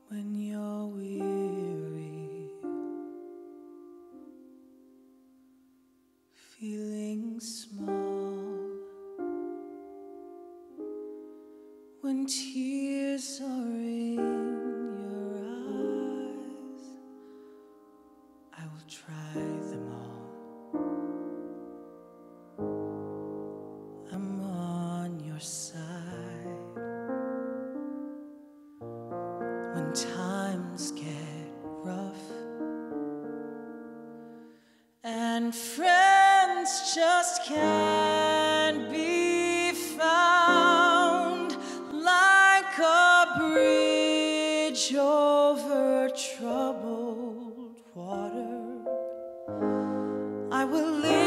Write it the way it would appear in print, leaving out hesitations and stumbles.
when you're weary, feeling small, when tears are in your eyes, I will try them all. I'm on your side. When times get rough and friends just can't be found, like a bridge over troubled water, I will live